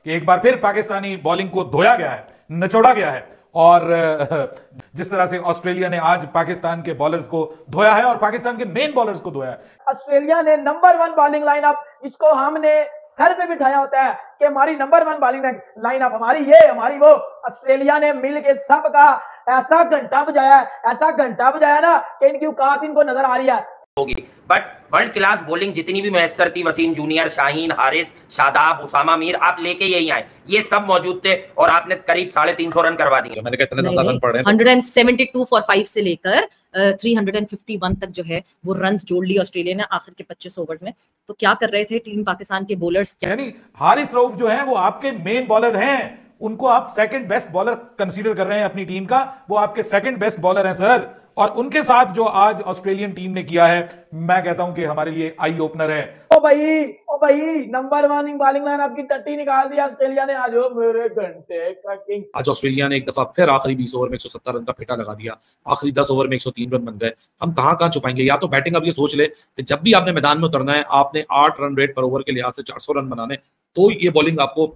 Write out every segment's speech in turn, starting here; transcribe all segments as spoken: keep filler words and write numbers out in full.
कि एक बार फिर पाकिस्तानी बॉलिंग को धोया गया है, निचोड़ा गया है। और जिस तरह से ऑस्ट्रेलिया ने आज पाकिस्तान के बॉलर्स को धोया है और पाकिस्तान के मेन बॉलर्स को धोया है। ऑस्ट्रेलिया ने नंबर वन बॉलिंग लाइनअप, जिसको हमने सर पे बिठाया होता है कि हमारी नंबर वन बॉलिंग लाइनअप, हमारी ये हमारी वो, ऑस्ट्रेलिया ने मिल के सबका ऐसा घंटा बजाया, ऐसा घंटा बजाया ना कि इनकी औकात इनको नजर आ रही है होगी। बट वर्ल्ड क्लास बॉलिंग जितनी भी मैसर थी, वसीम जूनियर, शाहीन, हारिस, शादाब, उसामा मीर, आप लेके यही आए, ये सब मौजूद थे और आपने करीब साढ़े तीन सौ रन करवा दिए। मैंने कहा इतने ज्यादा रन पड़े हैं। एक सौ बहत्तर फॉर फाइव से लेकर तीन सौ इक्यावन तक जो है वो रन्स जोड़ लिए ऑस्ट्रेलिया ने आखिर के पच्चीस ओवर्स में। तो क्या कर रहे थे टीम पाकिस्तान के बॉलर्स? यानी हारिस रऊफ जो है वो आपके मेन बॉलर हैं, उनको आप सेकंड बेस्ट बॉलर कंसीडर कर रहे हैं अपनी टीम का, वो आपके सेकंड बेस्ट बॉलर हैं सर। और उनके साथ जो आज ऑस्ट्रेलियन टीम ने किया है, मैं कहता हूं कि हमारे लिए आई ओपनर है। ओ भाई ओ भाई नंबर वन बॉलिंग लाइन आपकी टट्टी निकाल दिया ऑस्ट्रेलिया ने आज। मेरे घंटे का किंग। आज ऑस्ट्रेलिया ने एक दफा फिर आखिरी बीस ओवर में एक सौ सत्तर रन का फेटा लगा दिया, आखिरी दस ओवर में एक सौ तीन रन बन गए। हम कहां कहां छुपाएंगे? या तो बैटिंग अब ये सोच ले कि जब भी आपने मैदान में उतरना है, आपने आठ रन रेट पर ओवर के लिहाज से चार सौ रन बनाने, तो ये बॉलिंग आपको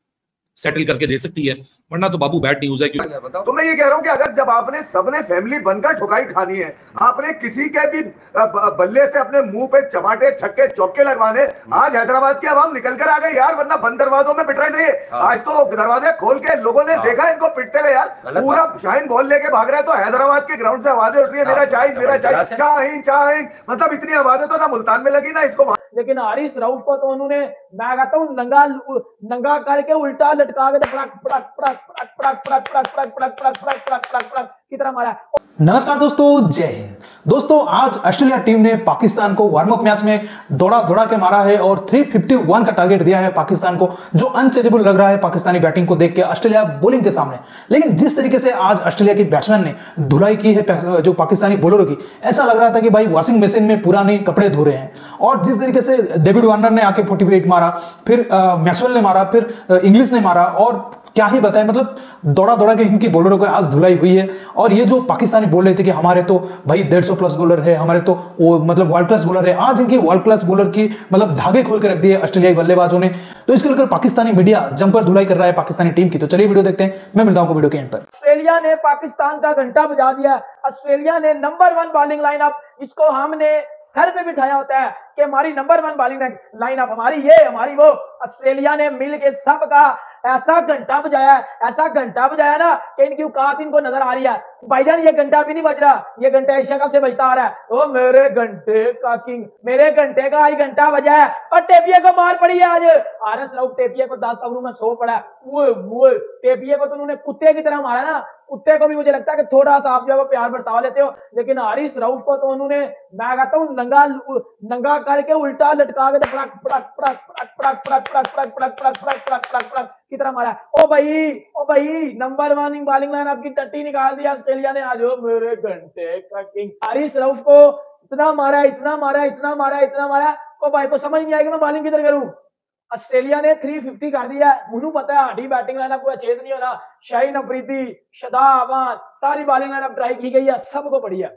सेटल करके दे सकती है, वरना तो बाबू बैड न्यूज है। क्यों? तो मैं ये कह रहा हूं कि अगर जब आपने सबने फैमिली बनकर ठुकाई खानी है, आपने किसी के भी बल्ले से अपने मुंह पे चमाटे छक्के चौके लगवाने, आज हैदराबाद की आवाम निकल कर आ गई यार, वरना बंद दरवाजों में पिट रहे थे। आज तो दरवाजे खोल के लोगों ने देखा इनको पिटते हुए यार, पूरा शाहीन बॉल लेके भाग रहा है, तो हैदराबाद के ग्राउंड से आवाजें उठ रही है, मेरा शाहीन मेरा शाहीन शाहीन शाहीन, मतलब इतनी आवाजें तो ना मुल्तान में लगी ना इसको। लेकिन हारिस रऊफ को तो उन्होंने, मैं कहता हूँ, नंगा नंगा करके उल्टा लटका के पड़क पड़क पड़क पड़क पड़क पड़क पड़क पड़क पड़क पड़क पड़क पड़क पड़क पड़क की तरह मारा। नमस्कार दोस्तों, जय हिंद। दोस्तों आज ऑस्ट्रेलिया टीम ने पाकिस्तान को वार्म अप मैच में दौड़ा दौड़ा के मारा है और तीन सौ इक्यावन का टारगेट दिया है पाकिस्तान को, जो अनचेजेबल लग रहा है पाकिस्तानी बैटिंग को देख के ऑस्ट्रेलिया बॉलिंग के सामने। लेकिन जिस तरीके से आज ऑस्ट्रेलिया के बैट्समैन ने धुलाई की है जो पाकिस्तानी बॉलरों की, ऐसा लग रहा था कि भाई वॉशिंग मशीन में पुराने कपड़े धो रहे हैं। और जिस तरीके से डेविड वार्नर ने आके अड़तालीस मारा, फिर मैक्सवेल ने मारा, फिर इंग्लिश ने मारा, और क्या ही बताएं, मतलब दौड़ा दौड़ा के इनकी बॉलरों को आज धुलाई हुई है। और ये जो पाकिस्तानी बोल रहे थे कि हमारे तो भाई डेढ़ सौ प्लस बॉलर है, हमारे तो वो मतलब वर्ल्ड क्लास बॉलर है, आज इनकी वर्ल्ड क्लास बॉलर की मतलब धागे खोल के रख दिए ऑस्ट्रेलियाई बल्लेबाजों ने। तो इसको लेकर पाकिस्तानी मीडिया जमकर धुलाई कर रहा है पाकिस्तानी टीम की। तो चलिए वीडियो देखते हैं, मैं मिलता हूं वीडियो के एंड पर। ऑस्ट्रेलिया ने पाकिस्तान का घंटा बजा दिया। ऑस्ट्रेलिया ने नंबर वन बॉलिंग लाइनअप, जिसको हमने सर पे बिठाया होता है कि हमारी नंबर वन बॉलिंग लाइनअप, हमारी ये हमारी वो, ऑस्ट्रेलिया ने मिल के सबका ऐसा घंटा बजाया, ऐसा घंटा बजाया ना कि इनकी औकात इनको नजर आ रही है। भाईजान ये घंटा भी नहीं बज रहा, ये घंटा इस शक्ल से बजता आ रहा है। ओ मेरे घंटे का किंग, मेरे घंटे का आज घंटा बजा है। और टेपिया को मार पड़ी है आज। हारिस रऊफ टेपिया को दस ओवरों में सौ पड़ा है। वो वो टेपिया को तो उन्होंने कुत्ते की तरह मारा ना, कुत्ते को भी मुझे लगता है कि थोड़ा सा आप जो है प्यार बरता लेते हो। लेकिन हारिस रऊफ को तो उन्होंने, मैं कहता हूँ, नंगा नंगा करके उल्टा लटका के पड़क पड़क पड़क पड़क पड़क पड़क पड़क पड़क पड़क पड़क पड़क पड़क पड़क पड़क की तरह मारा। ओ भाई ओ भाई नंबर वन बॉलिंग लाइन आपकी टट्टी निकाल दिया ऑस्ट्रेलिया ने आज। मेरे घंटे का किंग। हारिस रऊफ को इतना मारा इतना मारा इतना मारा इतना मारा, ओ भाई को समझ नहीं आएगा मैं बॉलिंग किधर करूं। ऑस्ट्रेलिया ने तीन सौ पचास कर दिया। मुझे पता है आधी बैटिंग लाइनअप कोई छेद नहीं होना। शाहीन अफरीदी, शादाब, सारी बॉलिंग लाइनअप ट्राई की गई है, सबको पड़ी है,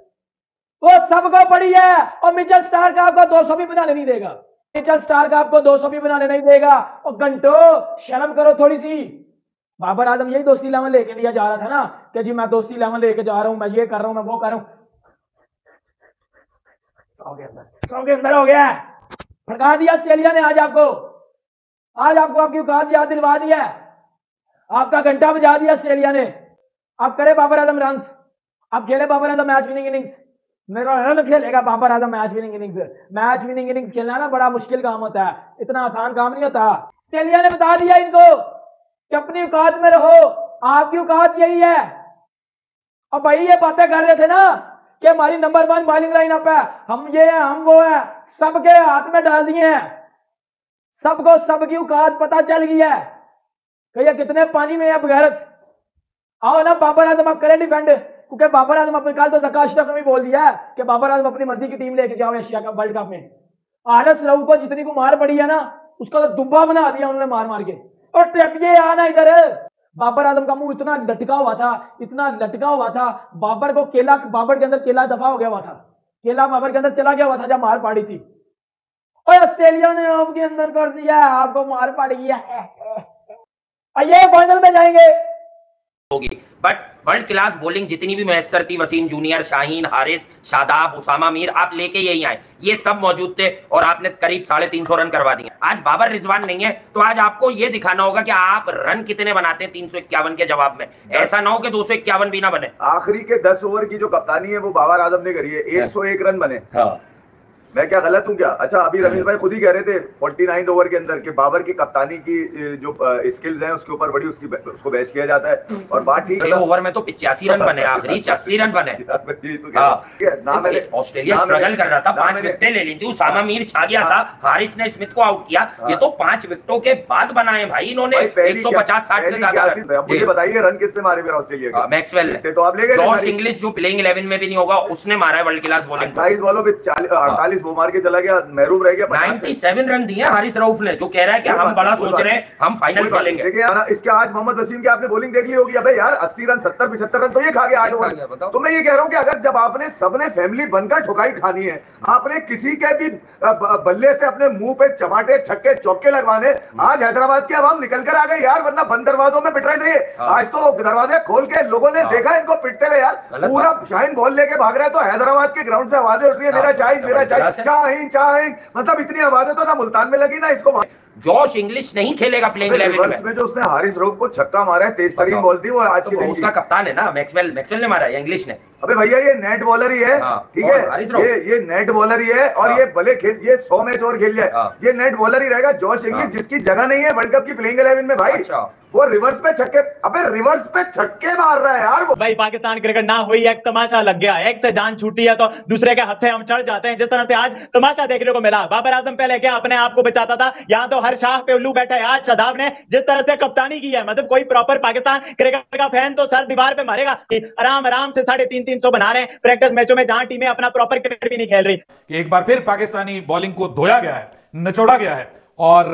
वो सबको पड़ी है। और मिचेल स्टार्क आपको दो सौ भी बनाने नहीं देगा, मिचेल स्टार्क आपको दो सौ भी बनाने नहीं देगा। और घंटों शर्म करो थोड़ी सी। बाबर आजम यही दोस्ती इलेवन लेके लिया जा रहा था ना कि जी मैं दोस्ती इलेवन लेके जा रहा हूं, मैं ये कर रहा हूं, मैं वो कर रहा हूं। सौ के अंदर सौ के अंदर हो गया, भड़का दिया ऑस्ट्रेलिया ने आज आपको। आज आपको आपकी औकात याद दिलवा दी है, आपका घंटा बजा दिया ऑस्ट्रेलिया ने। आप करे बाबर आजम रन, आप खेले Babar Azam match winning innings, मेरा रन खेलेगा Babar Azam match winning innings. Match winning innings खेलना ना बड़ा मुश्किल काम होता है, इतना आसान काम नहीं होता। ऑस्ट्रेलिया ने बता दिया इनको कि अपनी औकात में रहो, आपकी औकात यही है। और भाई ये बातें कर रहे थे ना कि हमारी नंबर वन बॉलिंग लाइनअप है, हम ये है हम वो है, सबके हाथ में डाल दिए हैं, सबको सबकी औकात पता चल गई है कि ये कितने पानी में है बगैरत। आओ ना बाबर आजम आप करें डिफेंड, क्योंकि बाबर आजम अपने कल तो ज़का अशरफ ने भी बोल दिया है कि बाबर आजम अपनी मर्जी की टीम लेके जाओ एशिया कप वर्ल्ड कप में। हारिस रऊफ को जितनी को मार पड़ी है ना, उसका तो दुब्बा बना दिया उन्होंने मार मार के। और टेपिए आना इधर, बाबर आजम का मुंह इतना लटका हुआ था, इतना लटका हुआ था, बाबर को केला, बाबर के अंदर केला दफा हो गया हुआ था, केला बाबर के अंदर चला गया हुआ था जब मार पड़ी थी। और ऑस्ट्रेलिया ने आपके अंदर कर दिया, आपको मार पड़ गया है। और ये फाइनल में जाएंगे होगी। बट वर्ल्ड क्लास बॉलिंग जितनी भी मैसर थी, वसीम जूनियर, शाहीन, हारिस, शादाब, उसामा मीर, आप लेके यही आए, ये सब मौजूद थे और आपने करीब साढ़े तीन सौ रन करवा दिए। आज बाबर रिजवान नहीं है तो आज आपको ये दिखाना होगा कि आप रन कितने बनाते हैं तीन सौ इक्यावन के जवाब में। ऐसा ना हो कि दो सौ इक्यावन भी ना बने। आखिरी के दस ओवर की जो कप्तानी है वो बाबर आजम ने करी है, एक सौ एक रन बने। हाँ। मैं क्या गलत हूँ क्या? अच्छा, अभी रमेश भाई खुद ही कह रहे थे उनचास ओवर के अंदर कि बाबर की कप्तानी की जो स्किल्स हैं उसके ऊपर बड़ी उसकी उसको बहस किया जाता है। और बात ठीक है, ओवर में तो पिचासी रन बने, आखिरी अस्सी रन बने। ऑस्ट्रेलिया स्ट्रगल कर रहा था, पांच विकेटें ले ली थी, उसामा मीर छा गया था, हारिस ने स्मिथ को आउट किया। ये तो पांच विकेटों के बाद बनाए भाई इन्होंने एक सौ पचास साठ से ज्यादा। मुझे बताइए रन किसने मारे फिर ऑस्ट्रेलिया के? मैक्सवेल ने। तो आप ले गए जॉश इंग्लिश जो प्लेइंग इलेवन में भी नहीं होगा उसने मारा है वर्ल्ड क्लास बॉलिंग। अट्ठाईस बॉलों पे अड़तालीस वो मार के चला गया, महरूम रह गया। सत्तानवे रन दिए हारिस रऊफ ने, जो कह रहा है कि हम बड़ा सोच रहे हैं, हम फाइनल खेलेंगे। देखिए इसके आज मोहम्मद वसीम की आपने बॉलिंग देख ली होगी। अबे यार अस्सी रन सत्तर पचहत्तर रन तो ये खा गया आठ ओवर। तो मैं ये कह रहा हूं कि अगर जब आपने सबने फैमिली बनकर ठुकाई खानी है, आपने किसी के भी बल्ले से अपने मुंह पे चमाटे छक्के चौके लगवाने, आज हैदराबाद की आवाम निकल कर आ गई यार, वरना बंद दरवाजों में पिट रहे थे। आज तो दरवाजे खोल के लोगों ने देखा इनको पिटते हुए यार। पूरा शाहीन बॉल लेके भाग रहा है तो हैदराबाद के ग्राउंड से आवाजें उठ रही है, मेरा शाहीन मेरा शाहीन शाहीन शाहीन, मतलब इतनी आवाजें तो ना मुल्तान में लगी ना इसको। जॉश इंग्लिश नहीं खेलेगा प्लेइंग इलेवन में। में जो उसने हारिस रऊफ को छक्का मारा है, तेज तरीन बॉल थी वो आज की। उसका कप्तान है ना मैक्सवेल, मैक्सवेल ने मारा है या इंग्लिश ने? अबे भैया ये नेट बॉलर ही है, ठीक है, ये ये नेट बॉलर ही है और ये भले खेल ये सौ मैच और खेल जाए, ये नेट बॉलर ही रहेगा। जॉश इंग्लिश जिसकी जगह नहीं है वर्ल्ड कप की प्लेइंग इलेवन में भाई, वो रिवर्स पे छक्के, अबे रिवर्स पे छक्के मार रहा है यार वो। भाई पाकिस्तान क्रिकेट ना हुई, एक तमाशा लग गया, एक से जान छूटी है तो दूसरे के हथे हम चढ़ जाते हैं। जिस तरह से आज तमाशा देखने को मिला, बाबर आजम पहले क्या अपने आप को बचाता था, यहाँ तो हर शाह पे उल्लू बैठा है। आज शादाब ने जिस तरह से कप्तानी की है, मतलब कोई प्रॉपर पाकिस्तान क्रिकेट का फैन तो सर दीवार पे मारेगा। आराम आराम से साढ़े तीन तीन सौ बना रहे हैं प्रैक्टिस मैचों में, जहां टीमें अपना प्रॉपर क्रिकेट भी नहीं खेल रही। एक बार फिर पाकिस्तानी बॉलिंग को धोया गया है, निचोड़ा गया है। और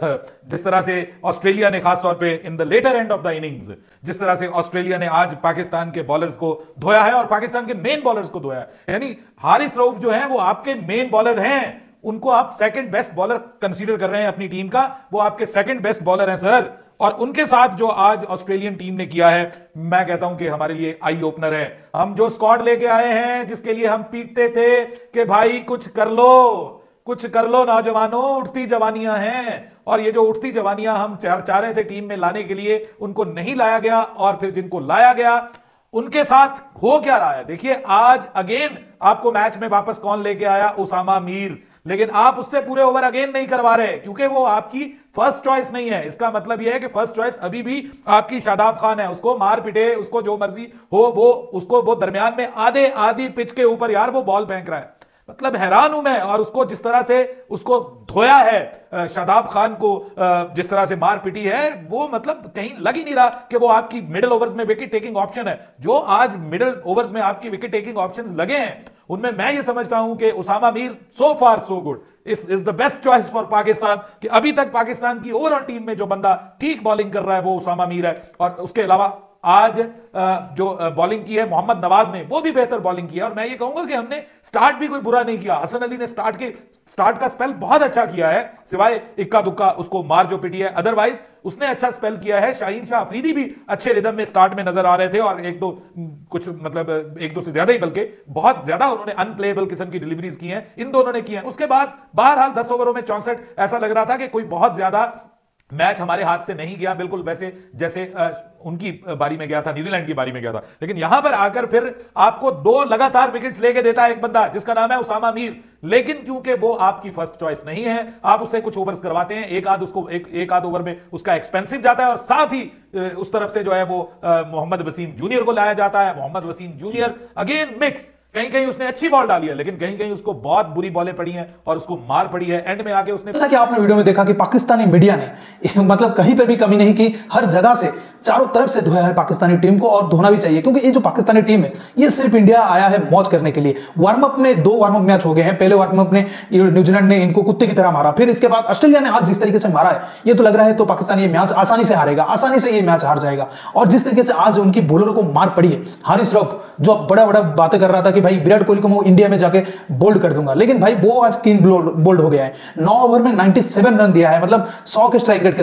जिस तरह से ऑस्ट्रेलिया ने खासतौर पे in the latter end of the innings, जिस तरह से ऑस्ट्रेलिया ने आज पाकिस्तान के बॉलर्स को धोया है और पाकिस्तान के मेन बॉलर्स को धोया है। यानी हारिस रऊफ जो है वो आपके मेन बॉलर हैं, उनको आप सेकंड बेस्ट बॉलर कंसीडर कर रहे हैं अपनी टीम का, वो आपके सेकंड बेस्ट बॉलर हैं सर। और उनके साथ जो आज ऑस्ट्रेलियन टीम ने किया है, मैं कहता हूं कि हमारे लिए आई ओपनर है। हम जो स्क्वाड लेके आए हैं, जिसके लिए हम पीटते थे कि भाई कुछ कर लो कुछ कर लो नौजवानों, उठती जवानियां हैं, और ये जो उठती जवानियां हम चाह चाह रहे थे टीम में लाने के लिए, उनको नहीं लाया गया। और फिर जिनको लाया गया उनके साथ हो क्या रहा है देखिए। आज अगेन आपको मैच में वापस कौन लेके आया? उसामा मीर। लेकिन आप उससे पूरे ओवर अगेन नहीं करवा रहे क्योंकि वो आपकी फर्स्ट चॉइस नहीं है। इसका मतलब यह है कि फर्स्ट चॉइस अभी भी आपकी शादाब खान है। उसको मार पिटे, उसको जो मर्जी हो, वो उसको वो दरमियान में आधे आधी पिच के ऊपर यार वो बॉल फेंक रहा है। मतलब हैरान हूं मैं। और उसको जिस तरह से उसको धोया है शादाब खान को, जिस तरह से मार पिटी है, वो मतलब कहीं लग ही नहीं रहा कि वो आपकी मिडिल ओवर्स में विकेट टेकिंग ऑप्शन है। जो आज मिडिल ओवर्स में आपकी विकेट टेकिंग ऑप्शंस लगे हैं, उनमें मैं ये समझता हूं कि Usama Mir so far so good is is the best choice for Pakistan. कि अभी तक पाकिस्तान की ओवरऑल टीम में जो बंदा ठीक बॉलिंग कर रहा है वो उसामा मीर है। और उसके अलावा आज जो बॉलिंग की है मोहम्मद नवाज ने, वो भी बेहतर बॉलिंग किया। और मैं ये कहूंगा कि हमने स्टार्ट भी कोई बुरा नहीं किया। हसन अली ने स्टार्ट के स्टार्ट का स्पेल बहुत अच्छा किया है, सिवाय इक्का दुक्का उसको मार जो पिटी है, अदरवाइज उसने अच्छा स्पेल किया है। शाहीन शाह अफरीदी भी अच्छे रिदम में स्टार्ट में नजर आ रहे थे और एक दो कुछ मतलब एक दो से ज्यादा ही बल्कि बहुत ज्यादा उन्होंने अनप्लेएबल किस्म की डिलीवरीज की हैं, इन दोनों ने की हैं। उसके बाद बहरहाल दस ओवरों में चौसठ, ऐसा लग रहा था कि कोई बहुत ज्यादा मैच हमारे हाथ से नहीं गया, बिल्कुल वैसे जैसे उनकी बारी में गया था, न्यूजीलैंड की बारी में गया था। लेकिन यहां पर आकर फिर आपको दो लगातार विकेट्स लेके देता है एक बंदा जिसका नाम है उसामा मीर। लेकिन क्योंकि वो आपकी फर्स्ट चॉइस नहीं है, आप उससे कुछ ओवर्स करवाते हैं, एक आध उसको एक एक आध ओवर में उसका एक्सपेंसिव जाता है। और साथ ही उस तरफ से जो है वो मोहम्मद वसीम जूनियर को लाया जाता है। Mohammad Wasim junior again mix, कहीं कहीं उसने अच्छी बॉल डाली है लेकिन कहीं कहीं उसको बहुत बुरी बॉलें पड़ी हैं और उसको मार पड़ी है एंड में आके उसने। जैसा कि आपने वीडियो में देखा कि पाकिस्तानी मीडिया ने मतलब कहीं पर भी कमी नहीं की, हर जगह से चारों तरफ से धोया है पाकिस्तानी टीम को, और धोना भी चाहिए क्योंकि ये जो पाकिस्तानी टीम है ये सिर्फ इंडिया आया है मौज करने के लिए। वार्म अप में दो वार्म अप मैच हो गए हैं। पहले वार्म अप में न्यूजीलैंड ने इनको कुत्ते की तरह मारा, फिर इसके बाद ऑस्ट्रेलिया ने आज जिस तरीके से मारा है, ये तो लग रहा है तो पाकिस्तान ये मैच आसानी से हारेगा, आसानी से ये मैच हार जाएगा। और जिस तरीके से आज उनकी बॉलरों को मार पड़ी है, हारिस रऊफ जो बड़ा बड़ा बातें कर रहा था कि भाई विराट कोहली को मैं इंडिया में जाके बोल्ड कर दूंगा, लेकिन भाई वो आज किंग बोल्ड हो गया है। नौ ओवर में सत्तानवे रन दिया है, मतलब सौ के स्ट्राइक रेट के साथ।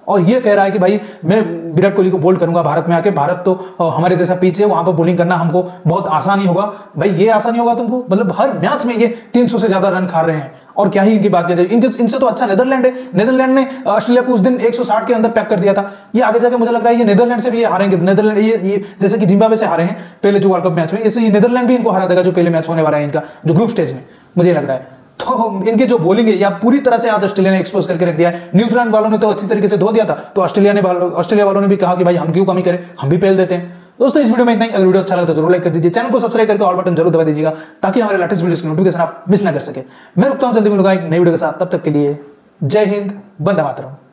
और ये कह रहा है कि भाई मैं विराट कोहली को बोल्ड करूंगा भारत में आके, भारत तो हमारे जैसा पिच है, वहां पर बॉलिंग करना हमको बहुत आसानी होगा। भाई ये आसानी होगा तुमको? मतलब हर मैच में ये तीन सौ से ज्यादा रन खा रहे हैं और क्या ही इनकी बात की जाए। इनके इनसे तो अच्छा नेदरलैंड है। नेदरलैंड ने ऑस्ट्रेलिया को उस दिन एक सौ साठ के अंदर पैक कर दिया था। ये आगे जाके मुझे लग रहा है ये नेदरलैंड से भी हारेंगे। नेदरलैंड ये, ये जैसे कि जिम्बाब्वे से हारे हैं पहले जो वर्ल्ड कप मैच में, इससे ये नेदरलैंड भी इनको हरा देगा जो पहले मैच होने वाला है इनका, जो ग्रुप स्टेज में, मुझे लग रहा है। तो इनके जो बॉलिंग है या पूरी तरह से आज ऑस्ट्रेलिया ने एक्सपोज करके रख दिया है। न्यूजीलैंड वालों ने तो अच्छी तरीके से धो दिया था, तो ऑस्ट्रेलिया ने ऑस्ट्रेलिया वालों ने भी कहा कि भाई हम क्यों कमी करें, हम भी पहल देते हैं। दोस्तों इस वीडियो में इतना ही। अगर वीडियो अच्छा लगा तो जरूर लाइक कर दीजिए, चैनल को सब्सक्राइब करके ऑल बटन जरूर दबा दीजिएगा ताकि हमारे लेटेस्ट वीडियोस की नोटिफिकेशन आप मिस ना कर सके। मैं रुकता हूं जल्दी मिलूंगा एक नई वीडियो के साथ, तब तक के लिए जय हिंद, वंदे मातरम।